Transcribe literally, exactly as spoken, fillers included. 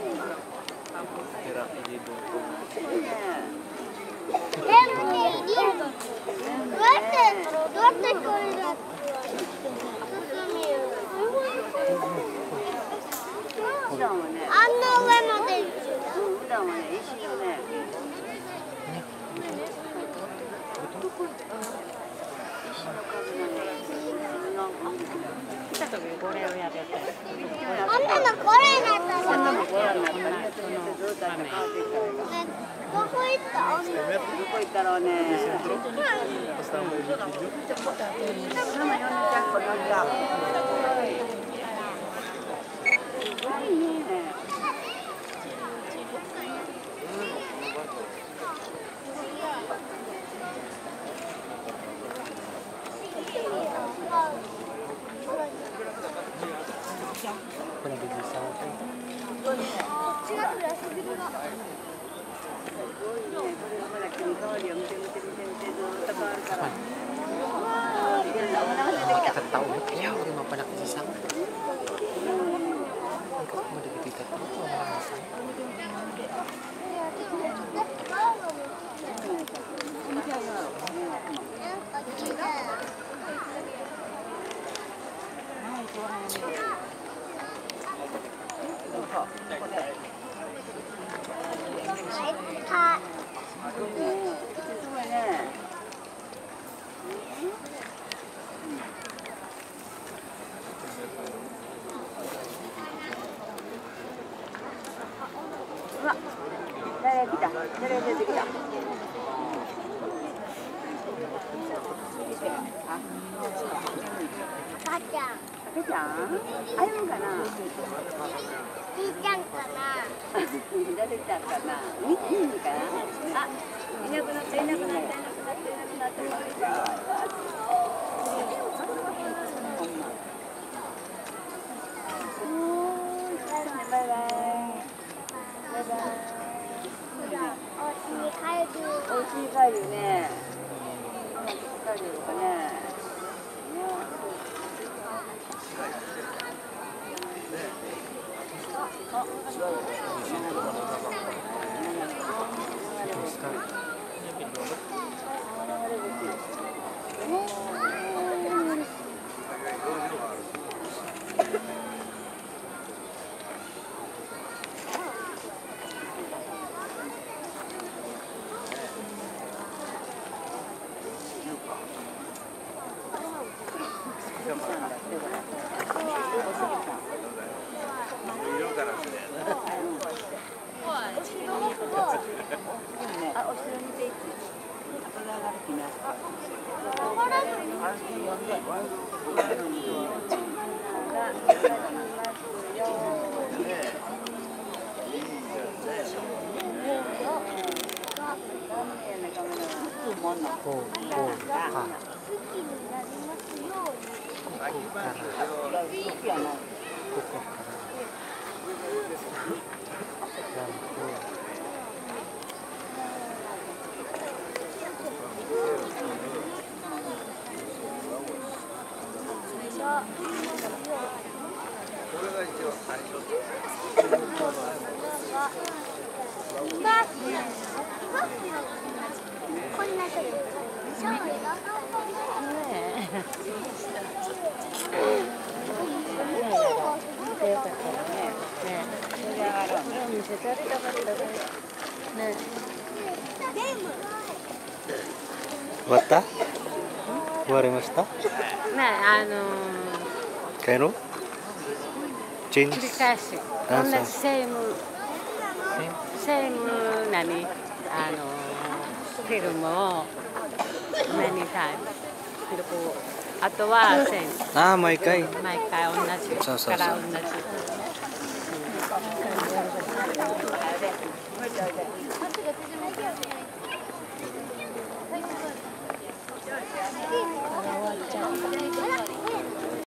あんな上まで。 普段はね、石のね。石の数がね。来た時これをやってて。 あんなのこれになったの。 これになったね。ずっと変わってきたら。 どこ行った？ どこ行ったろうね。sama yang nak kau nak. Kita tahu ya lima banyak sisang. Kok mau kita tahu orang sisang. Dari kita, dari dari kita. Kacang. Kacang? Ayam kana? Kacang kana? Dari kita kana? Ini kana? Ah, ini aku nak, ini aku nak, ini aku nak, ini aku nak. Bye bye. Bye bye. お家に帰る。 お家に帰るね。帰るのかね。あ、 こんなとこ。 終わった？終わりました？ ね、あのー、 帰ろう？チェンジ？ 繰り返し、同じセーム、セーム何、あのー、フィルムをメニタイム。あとはセーム。 ああ、毎回。 毎回同じ。 そうそうそう。 から同じ。